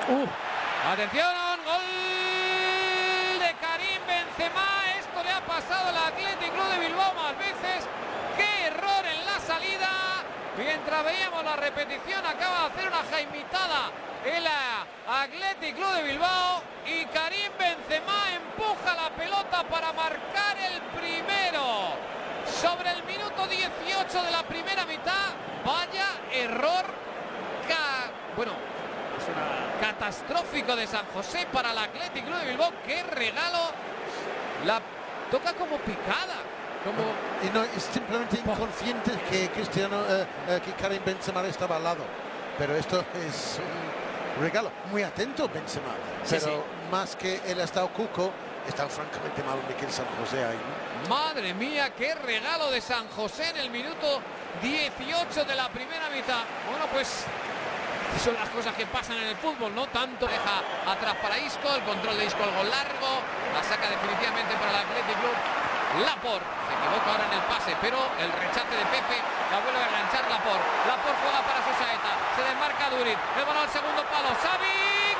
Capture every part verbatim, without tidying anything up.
Uh, atención, gol de Karim Benzema. Esto le ha pasado al Athletic Club de Bilbao más veces. ¡Qué error en la salida! Mientras veíamos la repetición, acaba de hacer una jaimitada el Athletic Club de Bilbao y Karim Benzema empuja la pelota para marcar el primero sobre el minuto dieciocho de la primera mitad. Vaya error, ca... bueno, es una... catastrófico de San José para el Athletic Club de Bilbao. ¡Qué regalo! La toca como picada. Como... Y no, es simplemente inconsciente que Cristiano, eh, eh, que Karim Benzema estaba al lado. Pero esto es un regalo. Muy atento Benzema. Sí, pero sí. Más que él ha estado cuco, está francamente mal Miquel San José ahí. Madre mía, qué regalo de San José en el minuto dieciocho de la primera mitad. Bueno, pues son las cosas que pasan en el fútbol, ¿no? Tanto deja atrás para Isco, el control de Isco, algo largo, la saca definitivamente para el Athletic Club. Laporte se equivoca ahora en el pase, pero el rechace de Pepe la vuelve a enganchar Laporte. Laporte juega para su saeta, se desmarca Duriz, el balón al segundo palo, Xavi,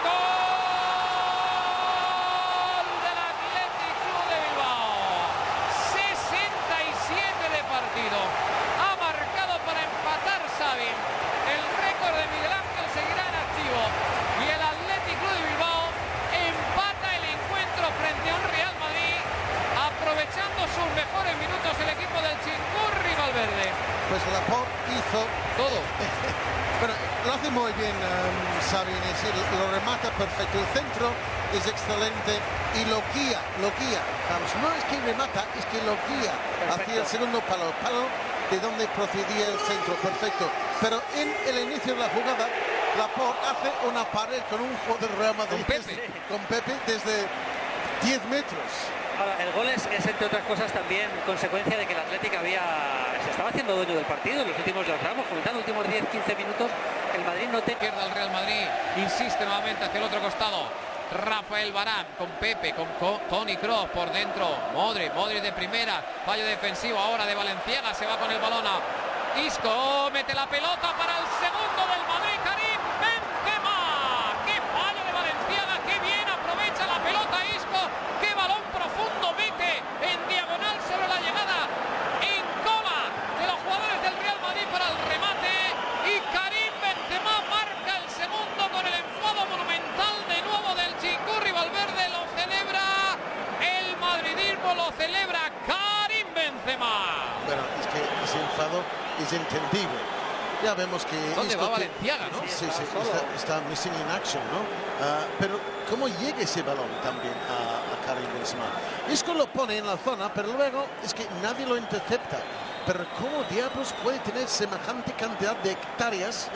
gol del Athletic Club de Bilbao. sesenta y siete de partido, ha marcado para empatar Xavi. El récord de Miguel Ángel seguirá en activo y el Athletic Club de Bilbao empata el encuentro frente a un Real Madrid, aprovechando sus mejores minutos el equipo del Chingurri Valverde. Pues Laporte hizo todo. Bueno, lo hace muy bien um, Xavi, es decir, lo remata perfecto. El centro es excelente y lo guía, lo guía. Vamos, no es que remata, es que lo guía perfecto hacia el segundo palo, palo de donde procedía el centro, perfecto. Pero en el inicio de la jugada, Laporte hace una pared con un jugador de Real Madrid, con Pepe, desde, con Pepe desde diez metros. Ahora, el gol es, es, entre otras cosas, también consecuencia de que el Athletic había, se estaba haciendo dueño del partido en los últimos, lo estábamos comentando, últimos diez quince minutos. El Madrid no te... Izquierda el Real Madrid, insiste nuevamente hacia el otro costado. Rafael Varane con Pepe, con, con Toni Kroos por dentro. Modric, Modric de primera, fallo defensivo ahora de Valenciaga, se va con el balón a Isco, mete la pelota para el segundo del Madrid, Karim Benzema. ¡Qué fallo de Valenciaga! ¡Qué bien aprovecha la pelota Isco! ¡Qué balón profundo mete en diagonal sobre la llegada en cola de los jugadores del Real Madrid para el remate! Y Karim Benzema marca el segundo con el enfado monumental de nuevo del Chingurri Valverde. Lo celebra el madridismo, lo celebra Karim Benzema. Bueno, es que ese enfado es entendible. Ya vemos que... ¿Dónde va Valenciaga, no? Sí, sí, está, está missing in action, ¿no? Uh, pero ¿cómo llega ese balón también a, a Karim Benzema? Isco lo pone en la zona, pero luego es que nadie lo intercepta. Pero ¿cómo diablos puede tener semejante cantidad de hectáreas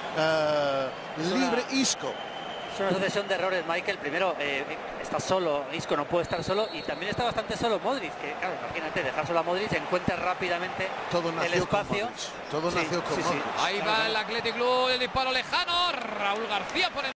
uh, libre Isco? Es una sucesión de errores, Michael. Primero, eh, está solo, Isco no puede estar solo, y también está bastante solo Modric, que claro, imagínate, dejar solo a Modric, encuentra rápidamente Todo nació el espacio. Con Todo sí, nació con sí, Modric. sí. Ahí va el Athletic Club, el disparo lejano, Raúl García por el